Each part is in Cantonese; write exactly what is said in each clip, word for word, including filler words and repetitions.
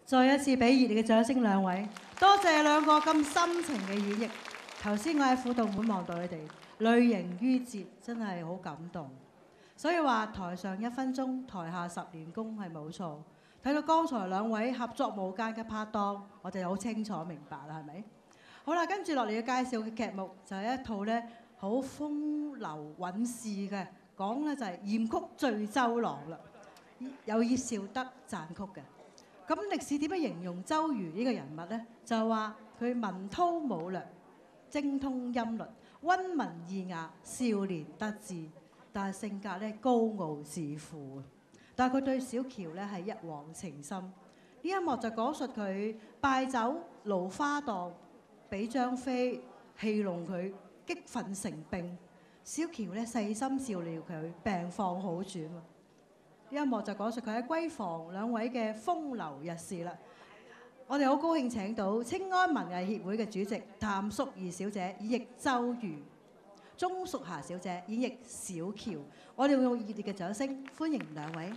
再一次俾熱烈嘅掌聲兩位，多謝兩個咁深情嘅演繹。頭先我喺輔導會望到你哋淚盈於睫，真係好感動。所以話台上一分鐘，台下十年功係冇錯。睇到剛才兩位合作無間嘅拍檔，我哋好清楚明白啦，係咪？好啦，跟住落嚟要介紹嘅劇目就係一套咧好風流韻事嘅，講咧就係艷曲醉周郎啦，有以紹德撰曲嘅。咁歷史點樣形容周瑜呢個人物咧？就係話佢文韜武略，精通音律，溫文爾雅，少年得志，但係性格咧高傲自負。但係佢對小喬咧係一往情深。呢一幕就講述佢拜酒蘆花檔，俾張飛戲弄佢，激憤成病。小喬咧細心照料佢，病況好轉。呢一幕就講述佢喺閨房兩位嘅風流日事啦。我哋好高興請到青安文藝協會嘅主席譚淑儀小姐演繹周瑜，鍾淑霞小姐演繹小喬。我哋會用熱烈嘅掌聲歡迎兩位。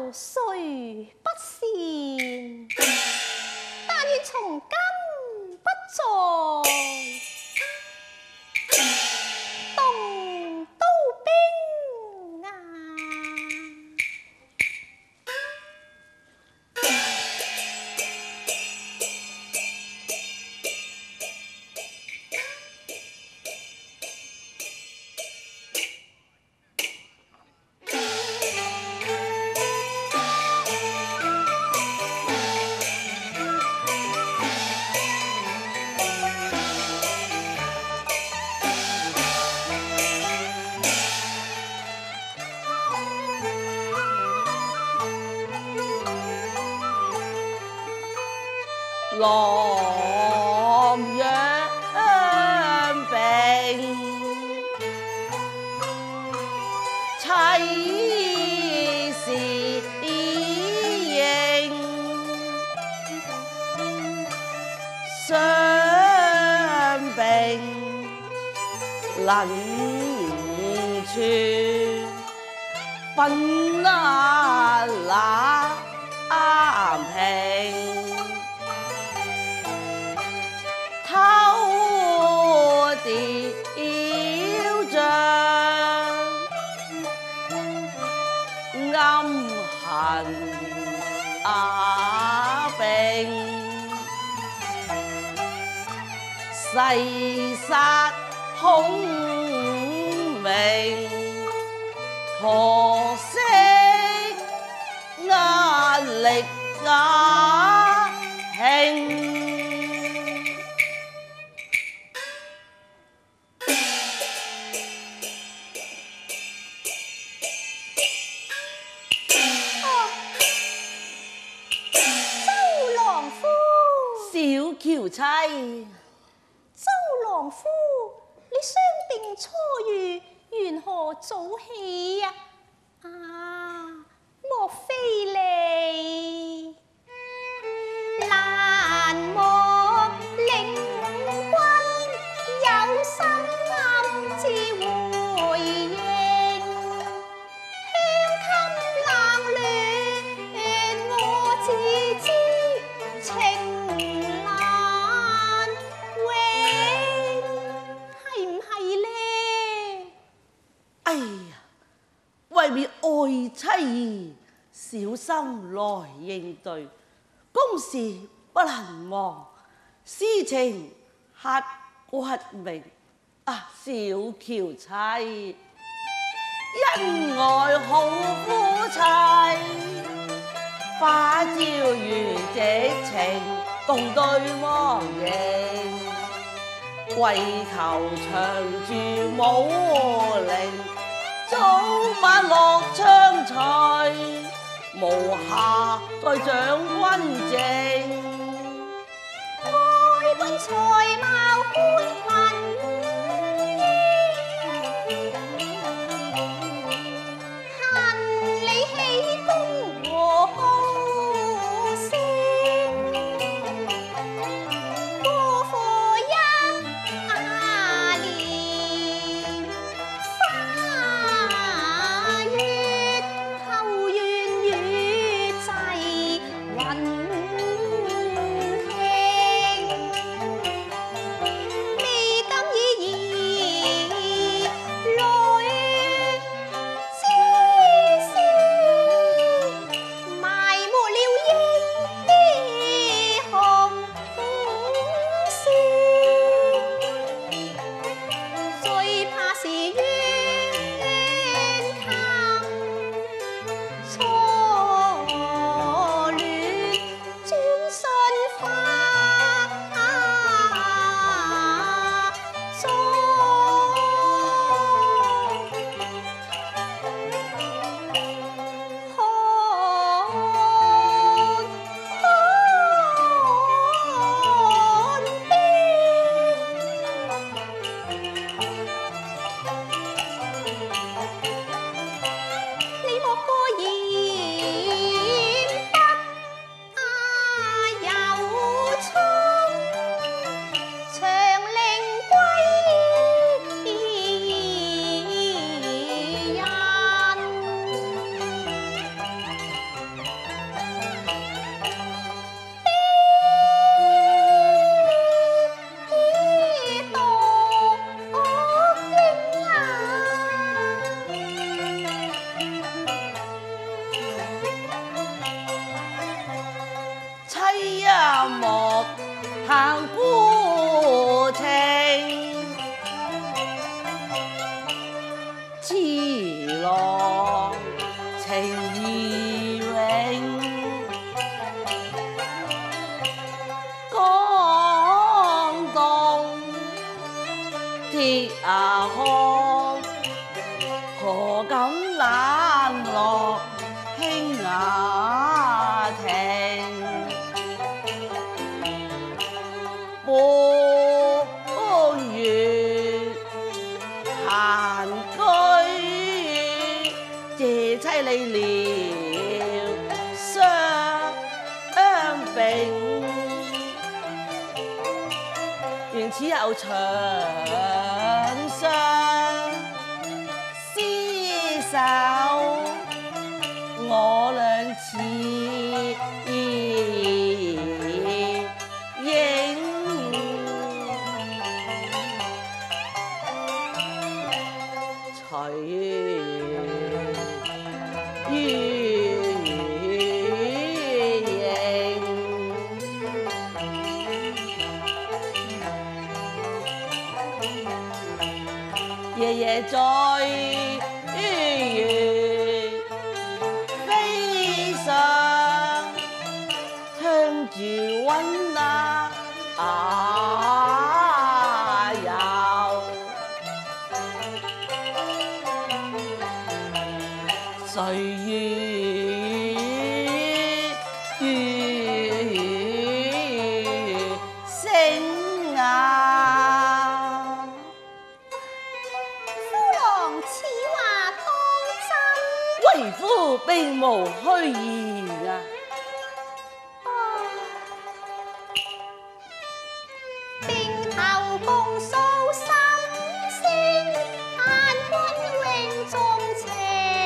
有誰不善？但願從今不再動刀兵啊！ 狼養病，妻是應，傷病能全，分啊那平。偷雕像，暗痕瓦並，誓殺孔明，可惜壓力瓦興。小喬妻， 周郎夫，你傷病初愈，緣何早起呀？啊，莫非你難莫令君有心暗自回應？鄉襟冷暖，我自知情。 為免愛妻兒，小心來應對，公事不能忘，私情刻骨銘。啊，小喬妻，恩愛好夫妻，花朝如夕情，共對忘形，為求長住武陵。早晚落槍賽，無暇再掌軍政。 愛君才貌觀文恨你喜功和好聲，過火一年。面看，何敢冷落輕雅婷？半月閒居，借妻離了相並。願此後長相厮守，我倆似影。隨月影，夜夜在月飛上，向住溫那遊。歲月星啊！為夫並無虛言啊！ 並頭共訴心聲，盼君永重情。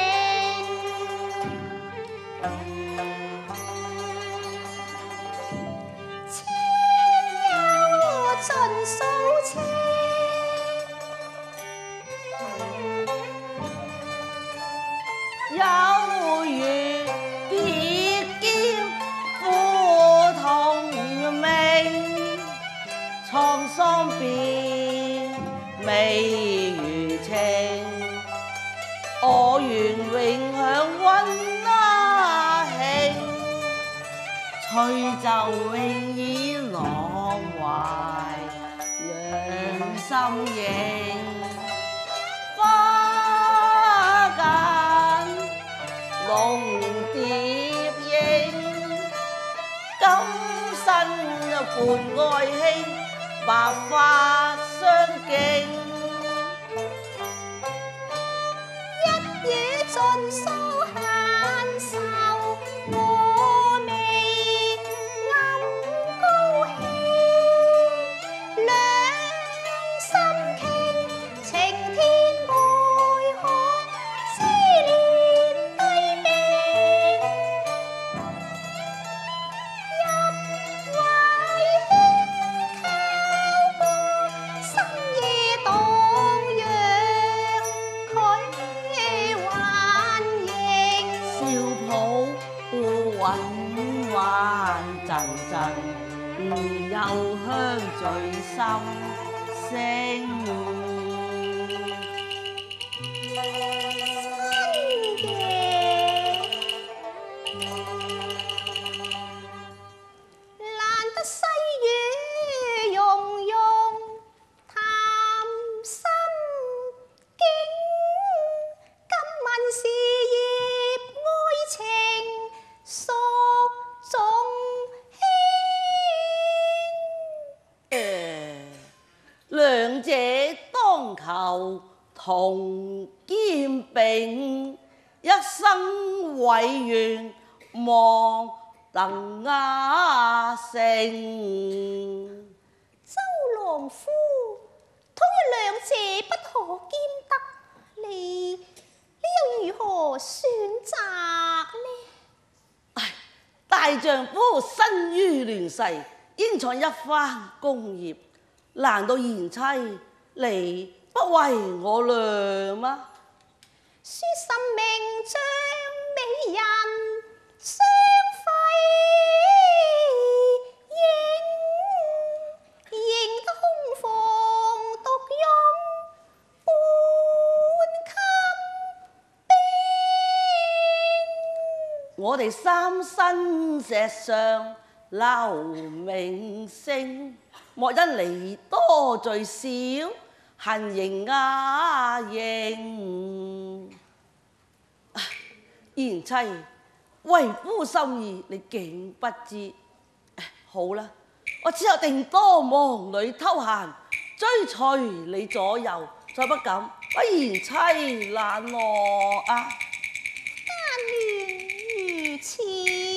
千有盡訴情。 有緣別兼負同命，滄桑變未如情。我願永享溫那興，隨就永以浪懷兩心影。龍蝶影，今生伴愛卿，白髮相競。 一語盡訴閒愁，我未暗高興。兩心傾，情天愛海，思念對比。入懷輕靠過，深夜蕩漾，佢還仍笑抱韻韻陣陣，幽香醉心聲。兩者當求同肩並，一生委願望能壓成。 周郎夫，倘若兩者不可兼得，你你又如何選擇呢？ 唉，大丈夫身於亂世，應創一番功業。難道賢妻你不為我量嗎？ 書生名將美人相輝映，映得空房獨擁半襟邊。 我哋三生石上留名聲，莫因你多聚少， 恨迎啊迎。賢妻，為夫心意你竟不知。好啦，我之後定多忙裏偷閒，追隨你左右，再不敢不賢妻難我啊！ 但願如此。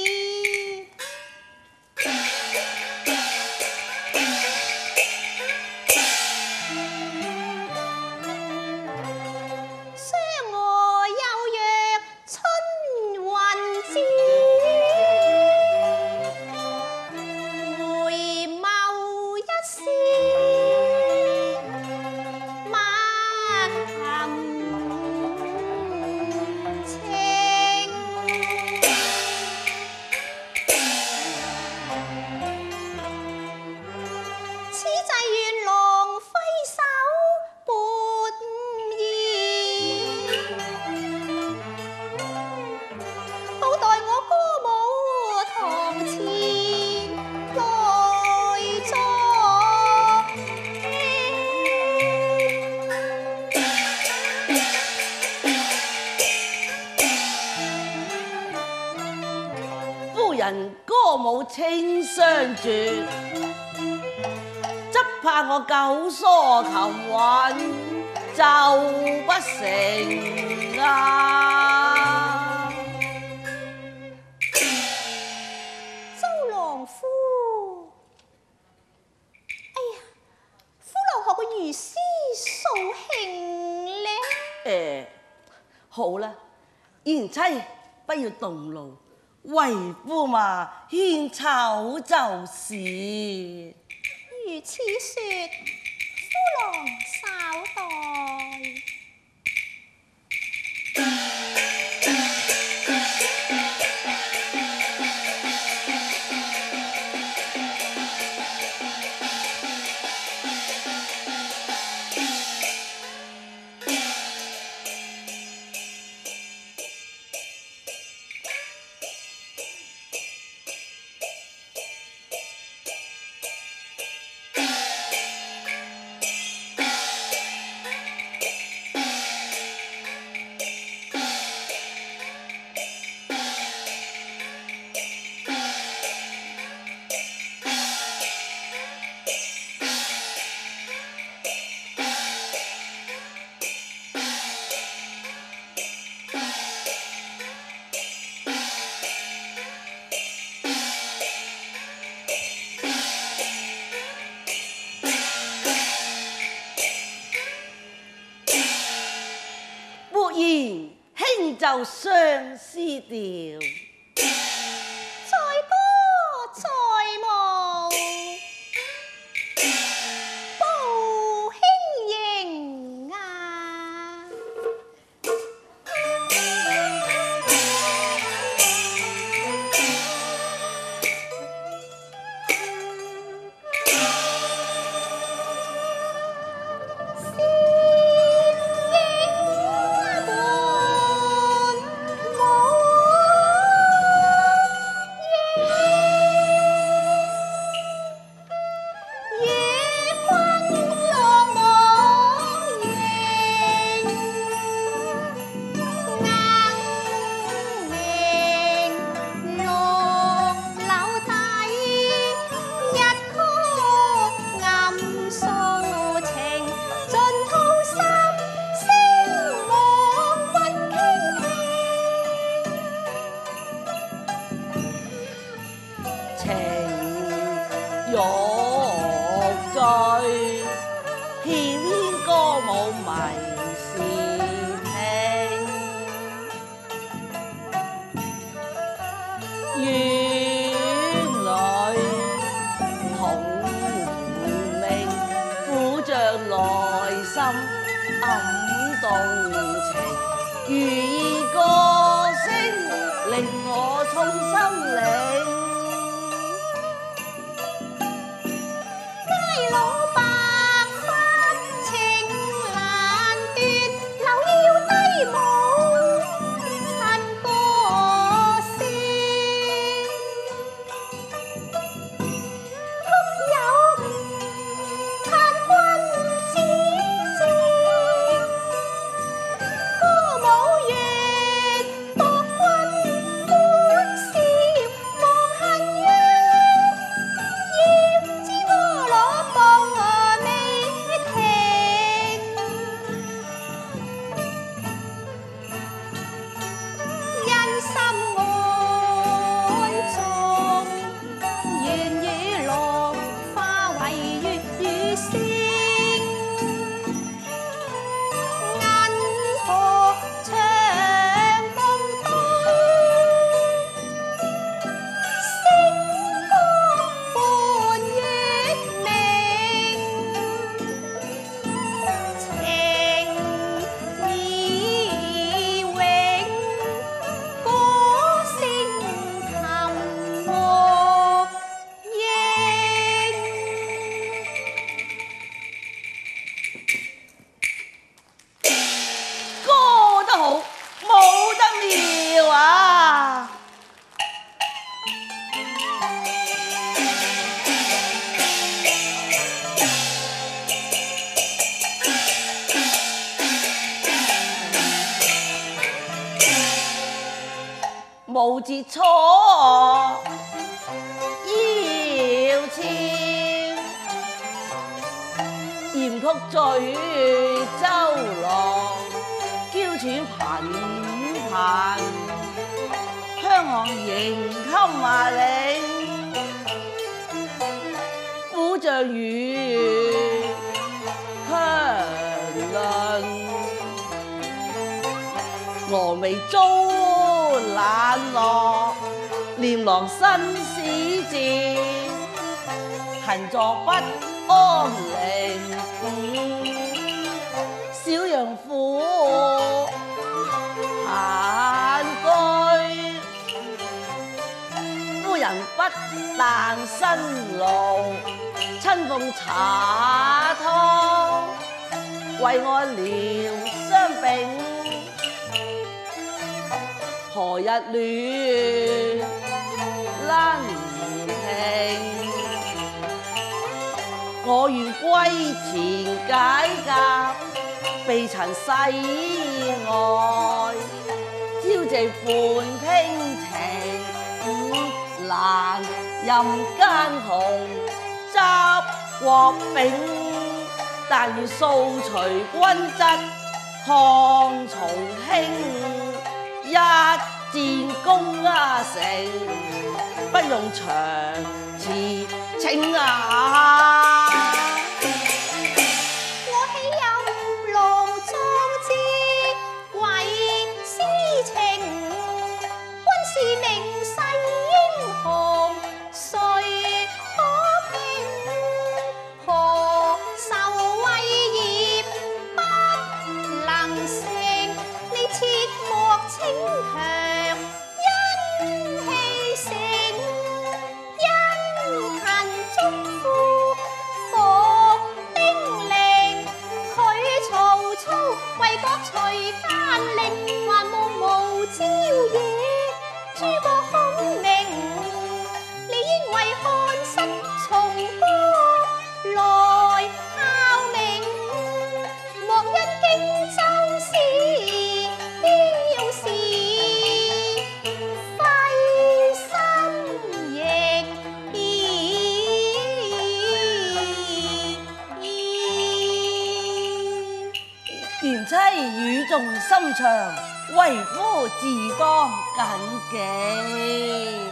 歌舞清相絕，只怕我九疏琴韻奏不成啊！ 周郎夫，哎呀，夫留學個如絲素興呢？ 誒，好啦，賢妻不要動怒。為夫嘛，獻醜就是。 如此說，夫郎稍待。 輕奏相思調， 在歌在舞，步輕盈啊！ 玉醉，翩翩歌舞迷視聽，院裏同鳴，撫着內心感動情，如意歌聲令我從心領。 老白髮情難斷，留腰低舞趁歌聲。曲有嘆君子無節錯，要簽鹽曲醉周郎，嬌喘頻頻，香巷迎襟馬領，苦像雨香論，峨眉遭冷落，念郎新使節，行坐不安寧。小陽婦閒居，夫人不但辛勞，親奉茶湯，為我療傷病。何日暖能平？我願歸前解甲，避塵世外，朝夕伴傾情，難任間紅執國柄，但願掃除君側看重興。一戰攻阿城，不用長辭請啊！ 我喜任郎壯志為私情，君是名世英雄，誰可拼？何愁為業不能成？你切莫逞強，因氣盛，因勤祝福復丁玲，佢曹操為國除奸佞，還無無朝野，諸國孔明，你應為漢室重歌來效命，莫因荊州事。要是費心亦賢妻語重心長，為夫自當謹記。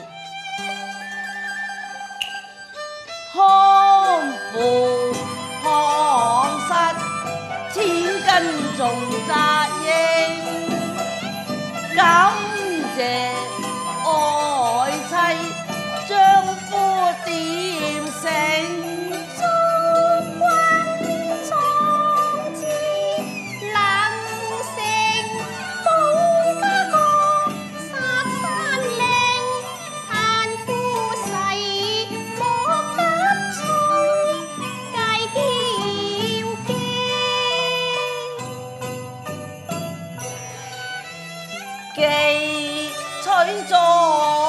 康父漢室，千斤重責應。感謝愛妻，將夫點醒。 祝君壯志能成，保家國，殺奸佞，嘆夫世，莫急躁，戒驕矜。 既取咗